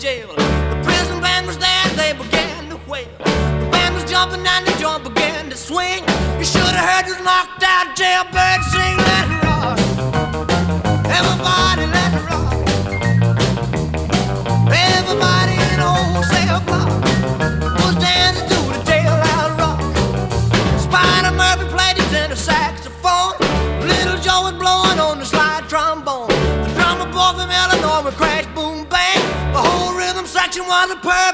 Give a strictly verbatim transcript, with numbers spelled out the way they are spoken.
jail. The prison band was there, they began to wail. The band was jumping and the joint began to swing. You should have heard this knocked out jailbird sing. Let it rock, everybody let it rock. Everybody in the whole cell block was dancing to the Jailhouse rock. Spider Murphy played his tenor saxophone. Little Joe was blowing on the slide trombone. The drummer boy from Illinois would crash, boom, bang. The whole rhythm section was a pearl.